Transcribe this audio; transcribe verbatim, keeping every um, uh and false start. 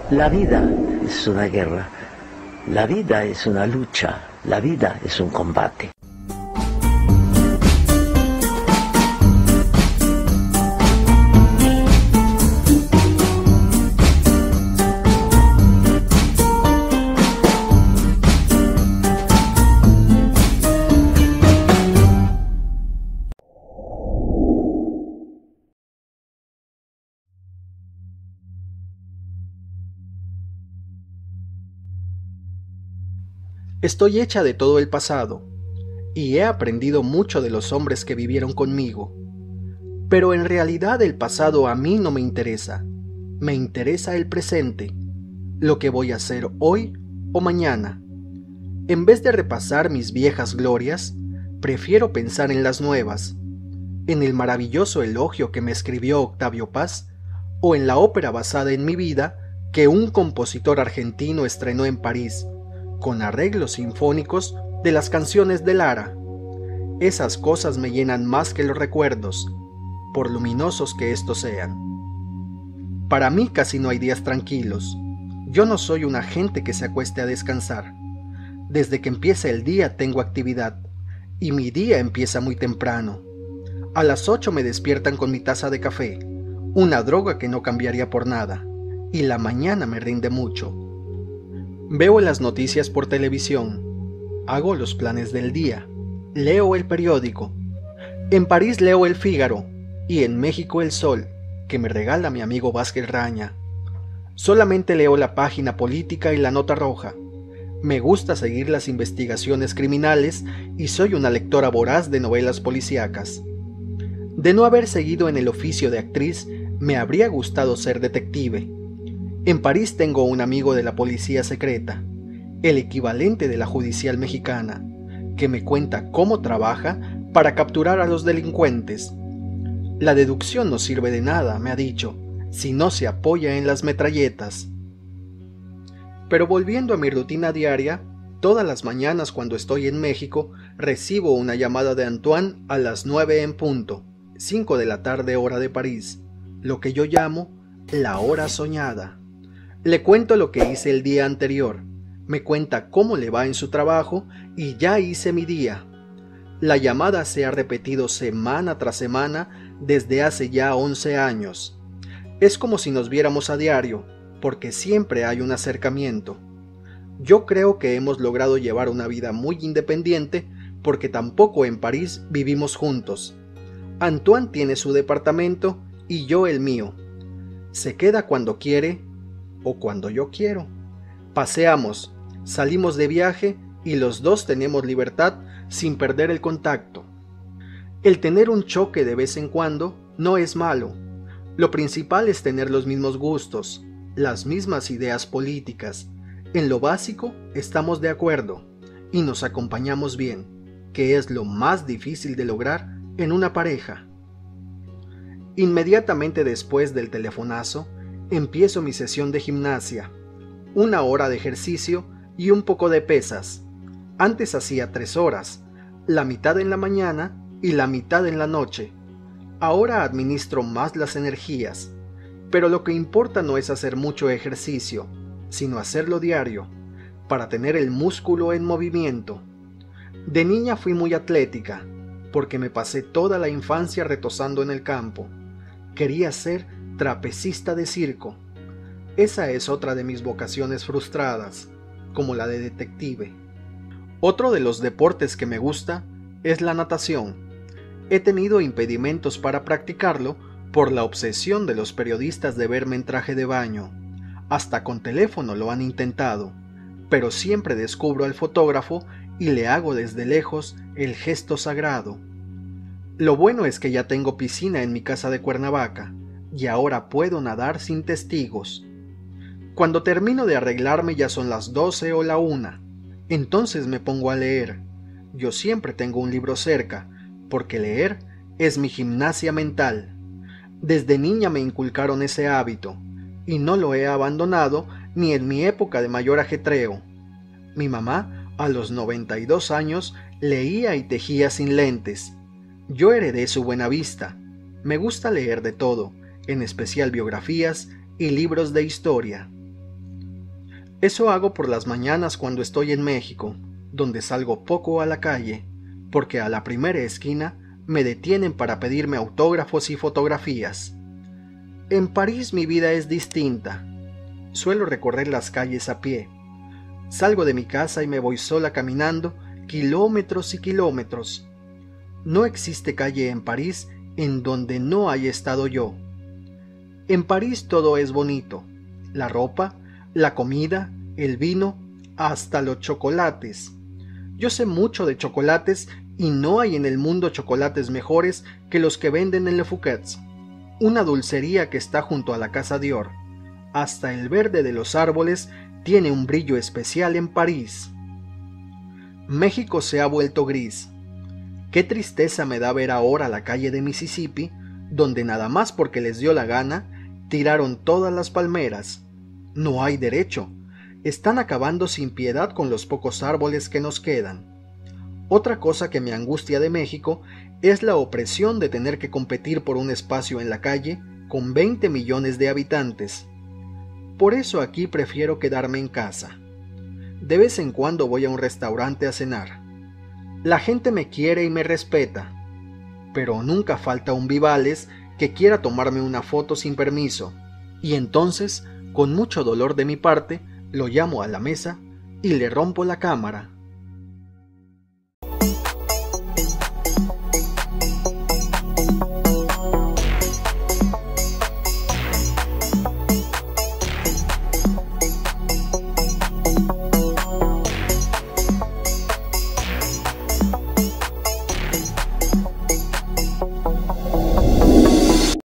La vida es una guerra, la vida es una lucha, la vida es un combate. Estoy hecha de todo el pasado, y he aprendido mucho de los hombres que vivieron conmigo. Pero en realidad el pasado a mí no me interesa, me interesa el presente, lo que voy a hacer hoy o mañana. En vez de repasar mis viejas glorias, prefiero pensar en las nuevas, en el maravilloso elogio que me escribió Octavio Paz, o en la ópera basada en mi vida que un compositor argentino estrenó en París, con arreglos sinfónicos de las canciones de Lara. Esas cosas me llenan más que los recuerdos, por luminosos que estos sean. Para mí casi no hay días tranquilos. Yo no soy una gente que se acueste a descansar. Desde que empieza el día tengo actividad, y mi día empieza muy temprano. A las ocho me despiertan con mi taza de café, una droga que no cambiaría por nada, y la mañana me rinde mucho. Veo las noticias por televisión, hago los planes del día, leo el periódico. En París leo El Fígaro y en México El Sol, que me regala mi amigo Vázquez Raña. Solamente leo la página política y la nota roja. Me gusta seguir las investigaciones criminales y soy una lectora voraz de novelas policíacas. De no haber seguido en el oficio de actriz, me habría gustado ser detective. En París tengo un amigo de la policía secreta, el equivalente de la judicial mexicana, que me cuenta cómo trabaja para capturar a los delincuentes. La deducción no sirve de nada, me ha dicho, si no se apoya en las metralletas. Pero volviendo a mi rutina diaria, todas las mañanas cuando estoy en México, recibo una llamada de Antoine a las nueve en punto, cinco de la tarde hora de París, lo que yo llamo la hora soñada. Le cuento lo que hice el día anterior, me cuenta cómo le va en su trabajo y ya hice mi día. La llamada se ha repetido semana tras semana desde hace ya once años. Es como si nos viéramos a diario, porque siempre hay un acercamiento. Yo creo que hemos logrado llevar una vida muy independiente porque tampoco en París vivimos juntos. Antoine tiene su departamento y yo el mío. Se queda cuando quiere o cuando yo quiero. Paseamos, salimos de viaje y los dos tenemos libertad sin perder el contacto. El tener un choque de vez en cuando no es malo. Lo principal es tener los mismos gustos, las mismas ideas políticas. En lo básico estamos de acuerdo y nos acompañamos bien, que es lo más difícil de lograr en una pareja. Inmediatamente después del telefonazo, empiezo mi sesión de gimnasia, una hora de ejercicio y un poco de pesas. Antes hacía tres horas, la mitad en la mañana y la mitad en la noche. Ahora administro más las energías, pero lo que importa no es hacer mucho ejercicio, sino hacerlo diario, para tener el músculo en movimiento. De niña fui muy atlética, porque me pasé toda la infancia retosando en el campo. Quería ser trapecista de circo. Esa es otra de mis vocaciones frustradas, como la de detective. Otro de los deportes que me gusta es la natación. He tenido impedimentos para practicarlo por la obsesión de los periodistas de verme en traje de baño. Hasta con teléfono lo han intentado, pero siempre descubro al fotógrafo y le hago desde lejos el gesto sagrado. Lo bueno es que ya tengo piscina en mi casa de Cuernavaca, y ahora puedo nadar sin testigos. Cuando termino de arreglarme ya son las doce o la una. Entonces me pongo a leer. Yo siempre tengo un libro cerca, porque leer es mi gimnasia mental. Desde niña me inculcaron ese hábito, y no lo he abandonado ni en mi época de mayor ajetreo. Mi mamá, a los noventa y dos años, leía y tejía sin lentes. Yo heredé su buena vista. Me gusta leer de todo, en especial biografías y libros de historia. Eso hago por las mañanas cuando estoy en México, donde salgo poco a la calle, porque a la primera esquina me detienen para pedirme autógrafos y fotografías. En París mi vida es distinta. Suelo recorrer las calles a pie. Salgo de mi casa y me voy sola caminando kilómetros y kilómetros. No existe calle en París en donde no haya estado yo. En París todo es bonito. La ropa, la comida, el vino, hasta los chocolates. Yo sé mucho de chocolates y no hay en el mundo chocolates mejores que los que venden en Le Fouquet's, una dulcería que está junto a la Casa Dior. Hasta el verde de los árboles tiene un brillo especial en París. México se ha vuelto gris. Qué tristeza me da ver ahora la calle de Mississippi, donde nada más porque les dio la gana, tiraron todas las palmeras. No hay derecho. Están acabando sin piedad con los pocos árboles que nos quedan. Otra cosa que me angustia de México es la opresión de tener que competir por un espacio en la calle con veinte millones de habitantes. Por eso aquí prefiero quedarme en casa. De vez en cuando voy a un restaurante a cenar. La gente me quiere y me respeta, pero nunca falta un vivales que quiera tomarme una foto sin permiso, y entonces, con mucho dolor de mi parte, lo llamo a la mesa y le rompo la cámara.